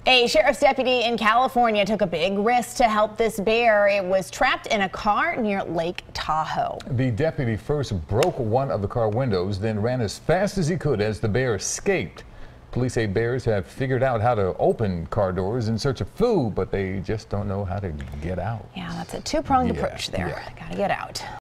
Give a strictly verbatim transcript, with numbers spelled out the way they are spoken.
A sheriff's deputy in California took a big risk to help this bear. It was trapped in a car near Lake Tahoe. The deputy first broke one of the car windows, then ran as fast as he could as the bear escaped. Police say bears have figured out how to open car doors in search of food, but they just don't know how to get out. Yeah, that's a two-pronged yeah, approach there. Yeah. Gotta get out.